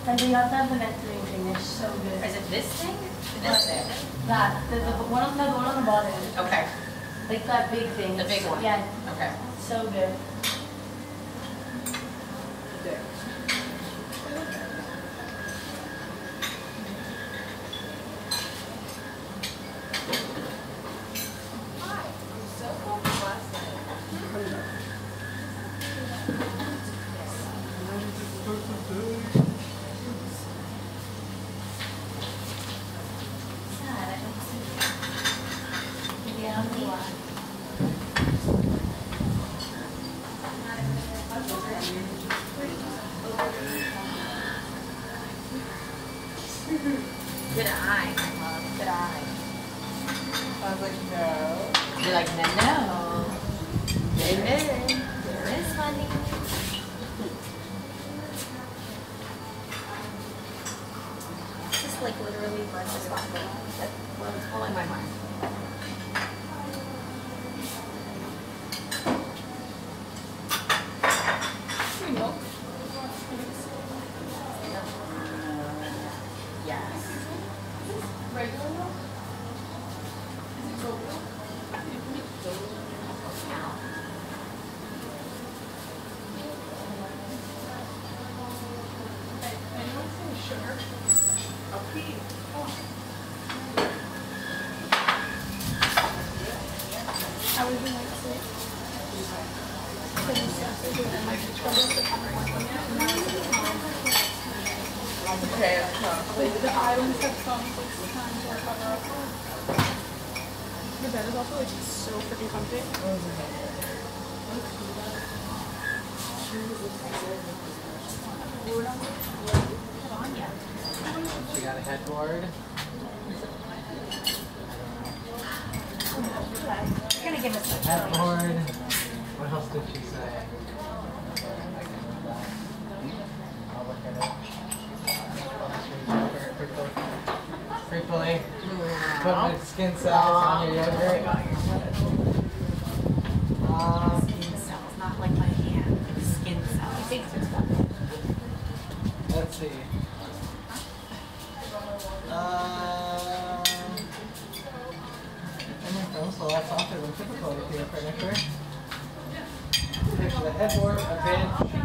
And you have to have the nectarine thing. They're so good. Is it this thing? This thing? That. The one on the bottom. Okay. Like that big thing. The big one? Yeah. Okay. So good. Good. Good eye, my love. Good eye. I was like, no. You're like, no, no. There is honey. Just like literally versus possible. That's what's blowing my mind. Milk. Yes. Regular milk? Is it goat milk? Now. Anyone say sugar? A pea. Oh. How would you like to say? Okay, the islands have come 6 times more cover up. The bed is also like so freaking comfy. She got a headboard. You're gonna give us a Headboard. What else did she say? I'll look at it. Frequently put my skin cells on your yogurt. skin cells, not like my hand. Skin cells. I think it's stuff. Let's see. So that's softer than typical with your furniture. Picture the headboard, a bench,